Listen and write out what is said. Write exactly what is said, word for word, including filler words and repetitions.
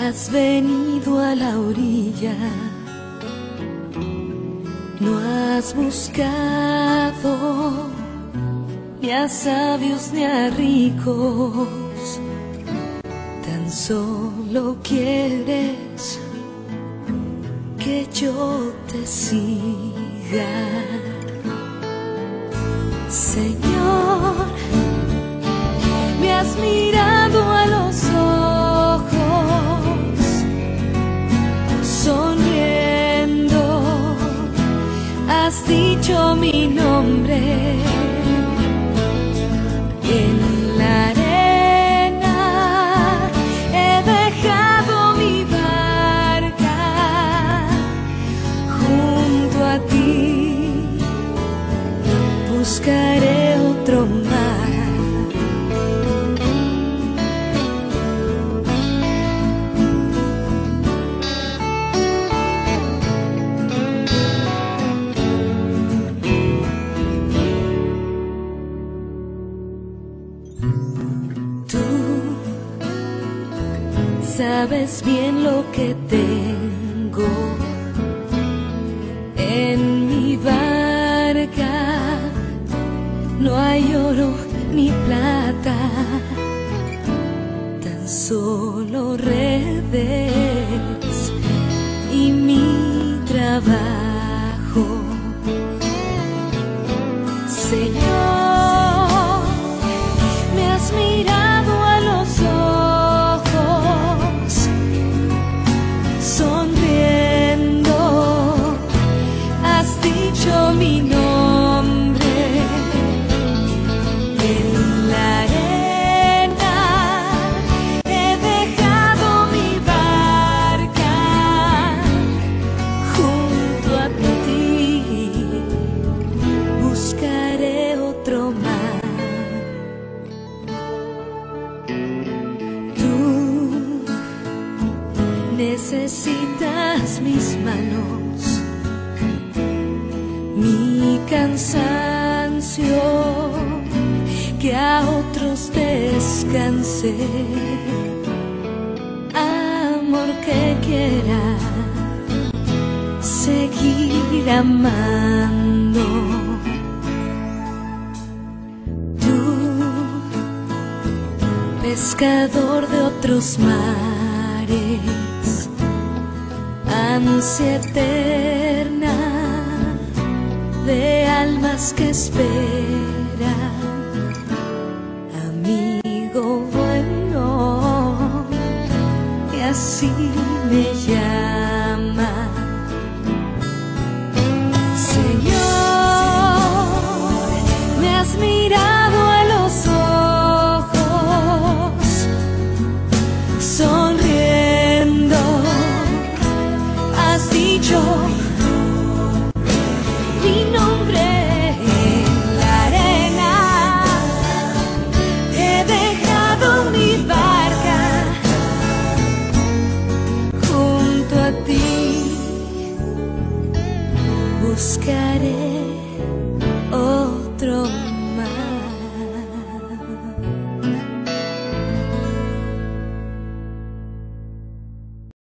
Has venido a la orilla, no has buscado ni a sabios ni a ricos, tan solo quieres que yo te siga. Señor, me has mirado a los ojos, sonriendo, has dicho mi nombre. En la arena he dejado mi barca, junto a ti buscaré otro mar. Sabes bien lo que tengo en mi barca, no hay oro ni plata, tan solo redes y mi trabajo. Señor, me has mirado a los ojos, sonriendo, has dicho mi nombre. En la arena he dejado mi barca, junto a ti buscaré otro mar. Tú necesitas mis manos, mi cansancio, que a otros descanse, amor que quiera seguir amando. Tú, pescador de otros mares, ansia eterna de almas que esperan, amigo bueno, que así me llama. Señor, me has mirado